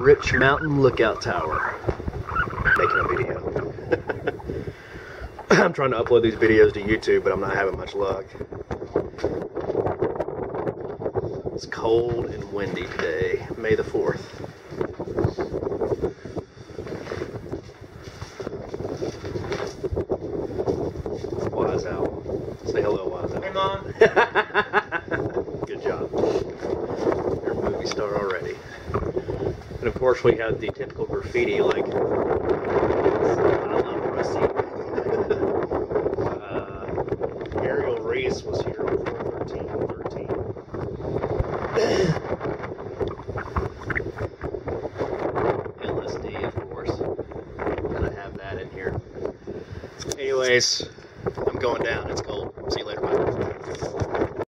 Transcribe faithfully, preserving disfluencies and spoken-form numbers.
Rich Mountain Lookout Tower. Making a video. I'm trying to upload these videos to YouTube, but I'm not having much luck. It's cold and windy today, May the fourth. Wise Owl. Say hello, Wise Owl. Hey, Mom. Good job. You're a movie star already. And of course we had the typical graffiti like, I love Rusty. uh, Ariel Reese was here on four thirteen thirteen. L S D, of course. Gotta have that in here. Anyways, I'm going down. It's cold.